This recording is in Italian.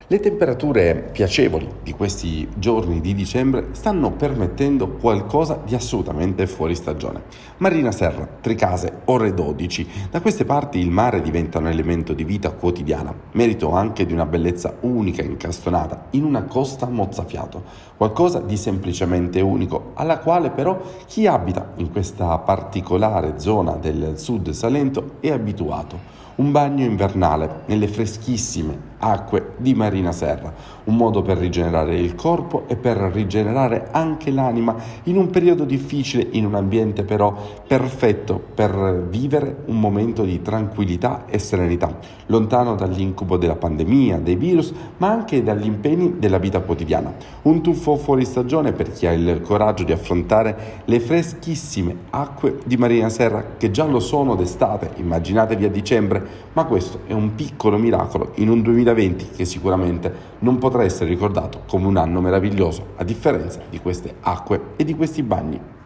Le temperature piacevoli di questi giorni di dicembre stanno permettendo qualcosa di assolutamente fuori stagione. Marina Serra, Tricase, ore 12. Da queste parti il mare diventa un elemento di vita quotidiana, merito anche di una bellezza unica incastonata in una costa mozzafiato, qualcosa di semplicemente unico, alla quale però chi abita in questa particolare zona del sud Salento è abituato. Un bagno invernale nelle freschissime acque di Marina Serra, un modo per rigenerare il corpo e per rigenerare anche l'anima in un periodo difficile, in un ambiente però perfetto per vivere un momento di tranquillità e serenità, lontano dall'incubo della pandemia, dei virus, ma anche dagli impegni della vita quotidiana. Un tuffo fuori stagione per chi ha il coraggio di affrontare le freschissime acque di Marina Serra, che già lo sono d'estate, immaginatevi a dicembre, ma questo è un piccolo miracolo in un 2020 che sicuramente non potrà essere ricordato come un anno meraviglioso, a differenza di queste acque e di questi bagni.